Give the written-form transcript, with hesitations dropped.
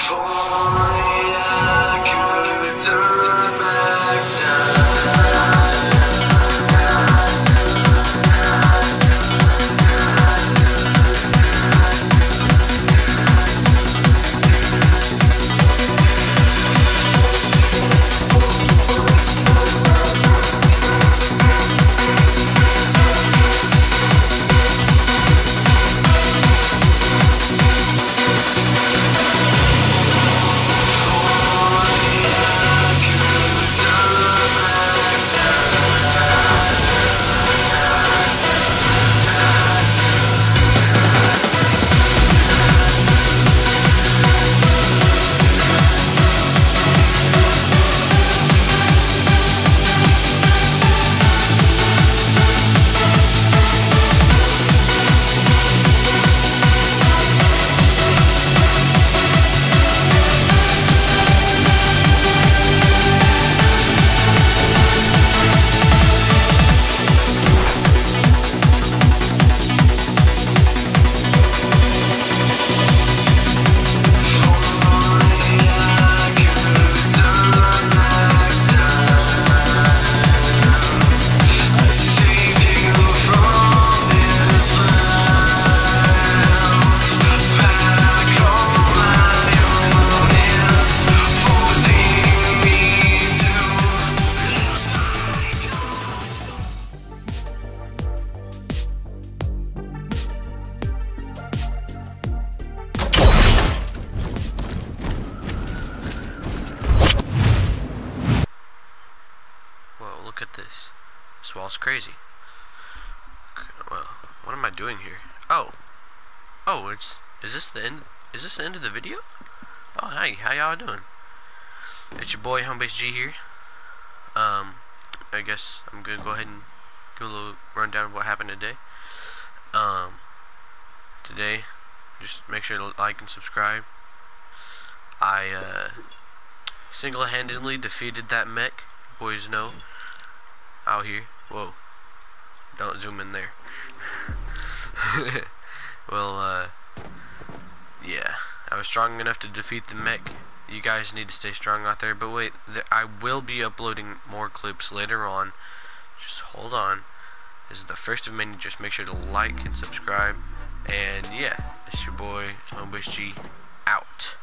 Look at this. This wall's crazy. Well, what am I doing here? Oh, is this the end? Is this the end of the video? Oh, hi, how y'all doing? It's your boy HomebaseG here. I guess I'm gonna go ahead and give a little rundown of what happened today. Today, just make sure to like and subscribe. I single-handedly defeated that mech. Boys know. Out here. Whoa. Don't zoom in there. Well, yeah. I was strong enough to defeat the mech. You guys need to stay strong out there. But wait, I will be uploading more clips later on. Just hold on. This is the first of many. Just make sure to like and subscribe. And yeah, it's your boy HomebaseG out.